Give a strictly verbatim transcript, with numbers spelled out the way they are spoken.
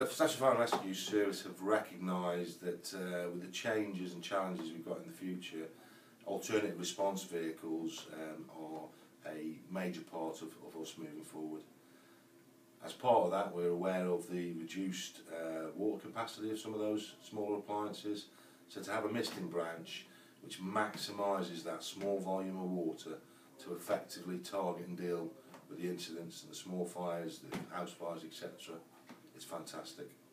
Staffordshire Fire and Rescue Service have recognised that uh, with the changes and challenges we've got in the future, alternative response vehicles um, are a major part of, of us moving forward. As part of that, we're aware of the reduced uh, water capacity of some of those smaller appliances, so to have a misting branch which maximises that small volume of water to effectively target and deal with the incidents and the small fires, the house fires, et cetera, it's fantastic.